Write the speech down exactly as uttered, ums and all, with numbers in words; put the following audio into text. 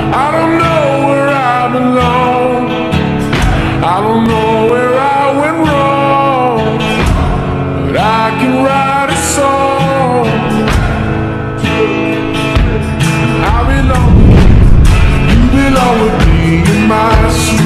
I don't know where I belong. I don't know where I went wrong, but I can write a song. I belong, you belong with me in my soul.